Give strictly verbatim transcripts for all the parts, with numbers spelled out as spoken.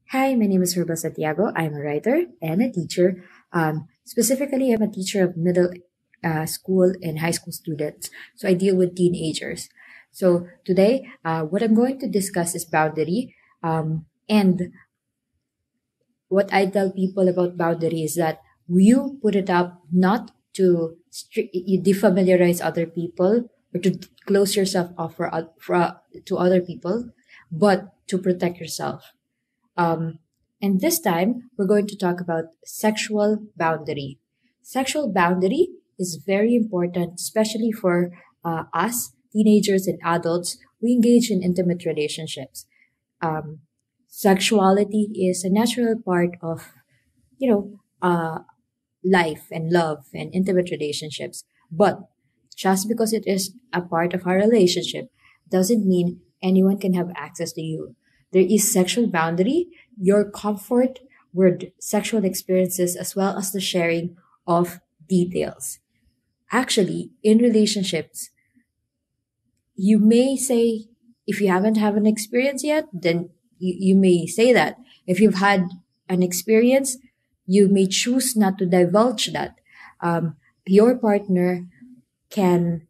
Hi, my name is Ruba Santiago. I'm a writer and a teacher. Um, specifically, I'm a teacher of middle uh, school and high school students. So I deal with teenagers. So today, uh, what I'm going to discuss is boundary. Um, and what I tell people about boundary is that you put it up not to stri- you defamiliarize other people or to close yourself off for, oth- for uh, to other people, but to protect yourself. Um, and this time, we're going to talk about sexual boundary. Sexual boundary is very important, especially for uh, us, teenagers and adults who engage in intimate relationships. Um, Sexuality is a natural part of, you know, uh, life and love and intimate relationships. But just because it is a part of our relationship doesn't mean anyone can have access to you. There is sexual boundary, your comfort with sexual experiences, as well as the sharing of details. Actually, in relationships, you may say, if you haven't had an experience yet, then you, you may say that. If you've had an experience, you may choose not to divulge that. Um, your partner can,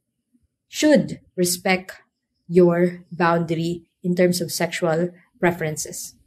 should respect your boundary in terms of sexual preferences.